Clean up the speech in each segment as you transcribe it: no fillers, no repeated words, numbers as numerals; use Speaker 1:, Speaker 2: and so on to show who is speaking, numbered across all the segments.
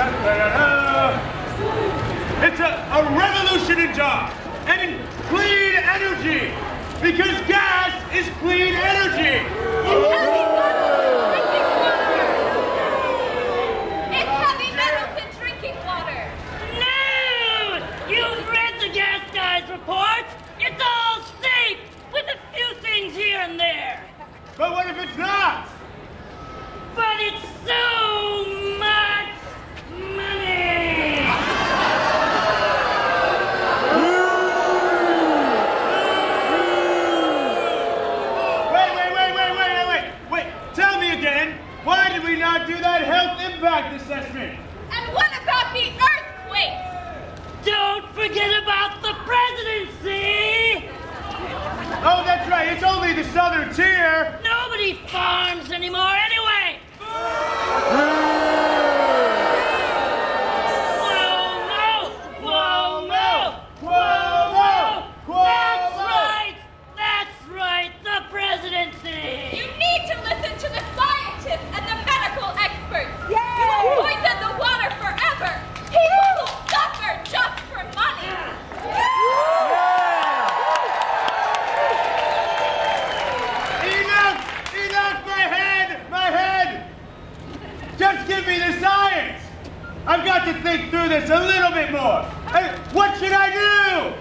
Speaker 1: It's a revolution in jobs and in clean energy, because gas is clean energy.
Speaker 2: It's heavy metals in drinking water.
Speaker 3: No! You've read the gas guy's report. It's all safe, with a few things here and there.
Speaker 1: But what if it's not?
Speaker 3: But it's so much money!
Speaker 1: Wait. Tell me again, why did we not do that health impact assessment?
Speaker 2: And what about the earthquakes?
Speaker 3: Don't forget about the presidency!
Speaker 1: Oh, that's right, it's only the southern tier.
Speaker 3: Nobody farms anymore anyway! That's right, the presidency!
Speaker 2: You need to listen to the scientists and the medical experts. You will poison the water forever. People will suffer just for money.
Speaker 1: Enough, my head! Just give me the science. I've got to think through this a little bit more. Hey, what should I do?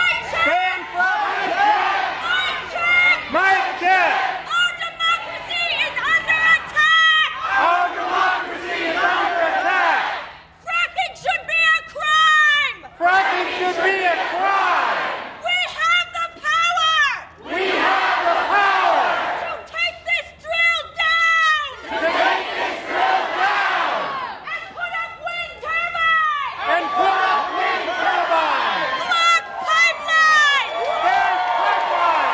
Speaker 1: Mic check!
Speaker 2: Our democracy is under attack!
Speaker 1: Our democracy is under attack!
Speaker 2: Fracking should be a crime!
Speaker 1: Fracking should be a crime!
Speaker 2: We have the power!
Speaker 1: We have the power!
Speaker 2: To take this drill down!
Speaker 1: To take this drill down!
Speaker 2: And put up wind turbines!
Speaker 1: And put up wind turbines!
Speaker 2: Block pipelines!
Speaker 1: There's pipeline!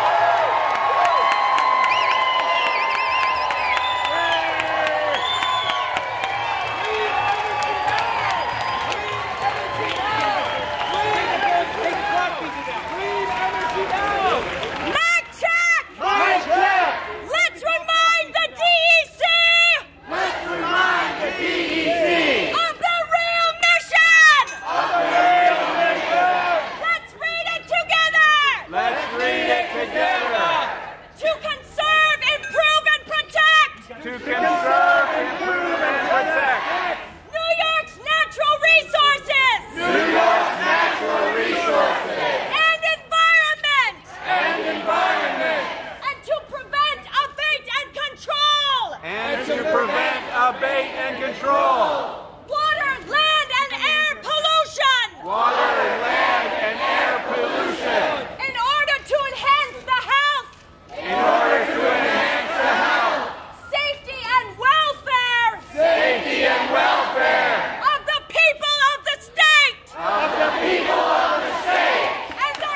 Speaker 2: Mic check!
Speaker 1: Mic check!
Speaker 2: Let's remind the DEC
Speaker 1: Let's remind the DEC
Speaker 2: of the real mission!
Speaker 1: of the real mission!
Speaker 2: Let's read it together!
Speaker 1: Let's read it together!
Speaker 2: To conserve, improve, and protect!
Speaker 1: To conserve, improve, and protect
Speaker 2: New York's natural resources!
Speaker 1: New York's natural resources
Speaker 2: And environment!
Speaker 1: and environment,
Speaker 2: And to prevent, abate, and control!
Speaker 1: and to prevent, abate, and control
Speaker 2: Water, land, and air pollution!
Speaker 1: water, land, and air pollution
Speaker 2: In order to enhance the health,
Speaker 1: in order to enhance the health,
Speaker 2: safety, and welfare
Speaker 1: safety, and welfare
Speaker 2: of the people of the state!
Speaker 1: of the people of the state.
Speaker 2: And the...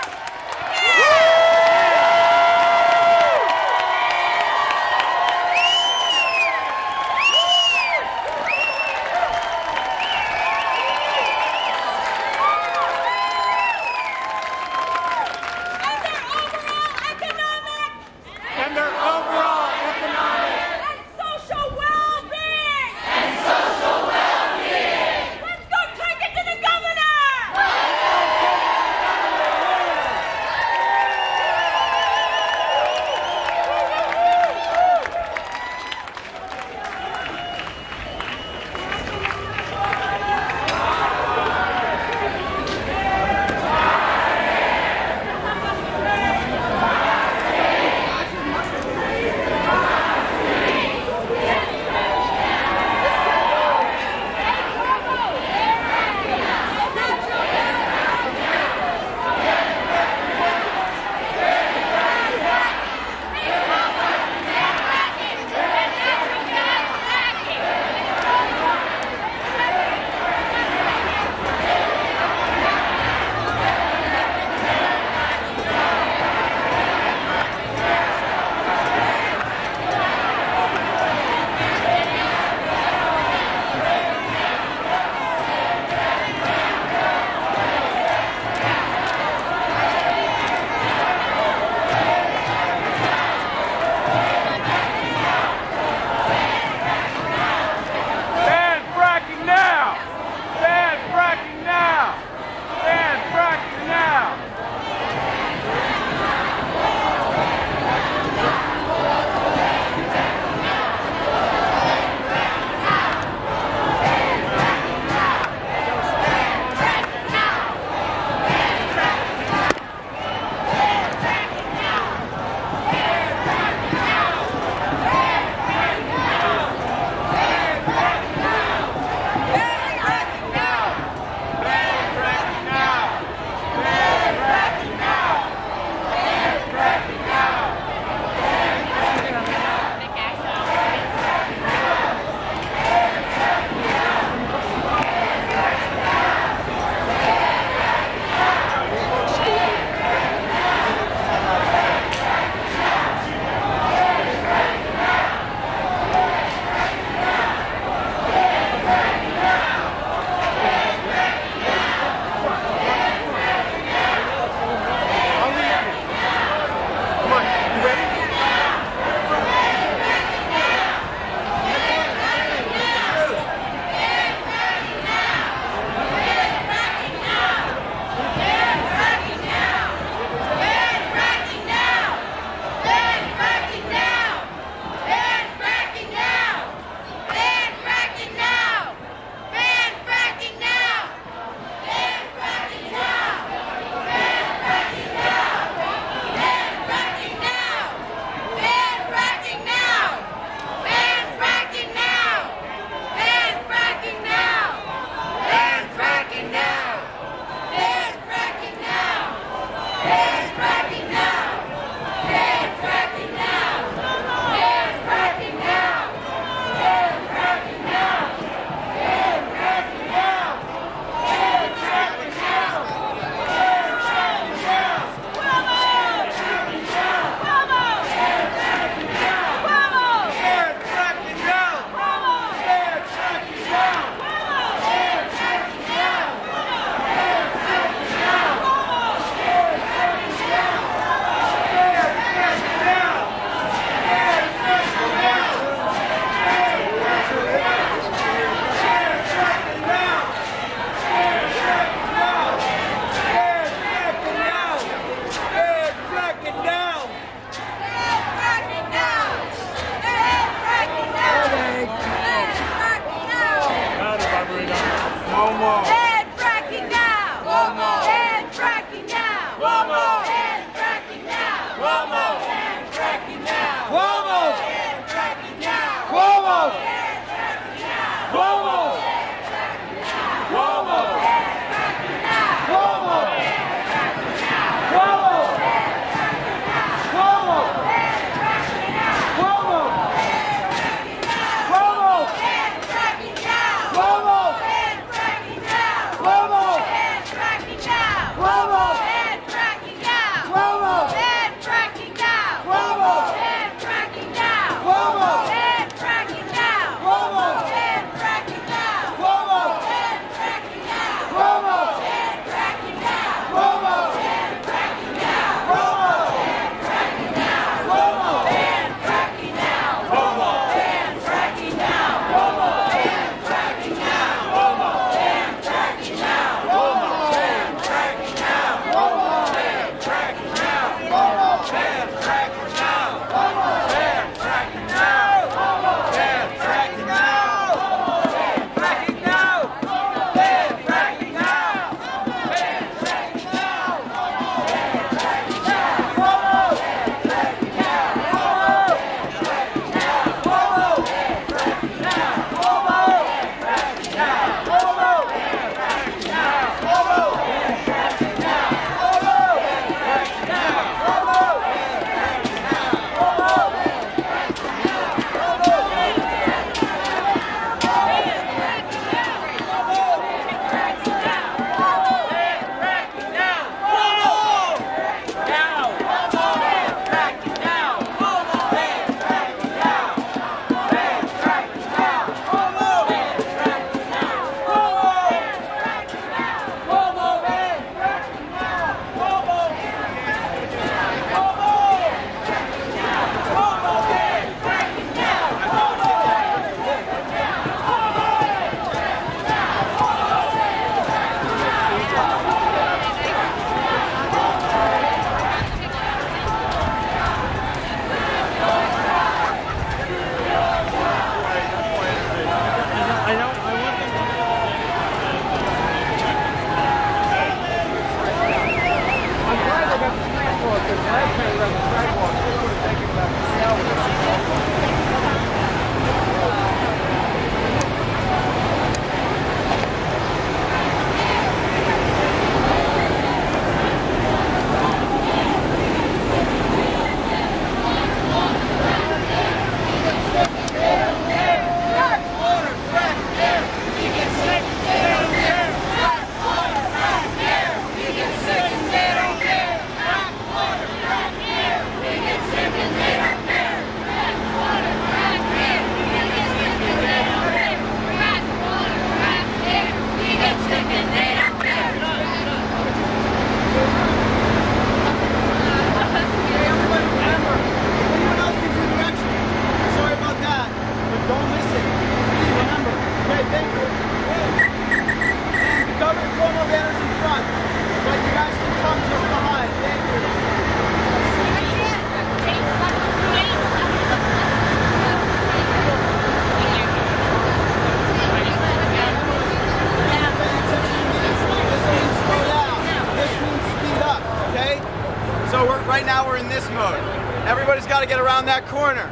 Speaker 4: got to get around that corner.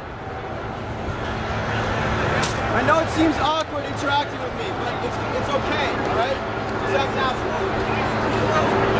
Speaker 4: I know it seems awkward interacting with me, but it's okay, all right? Just act natural.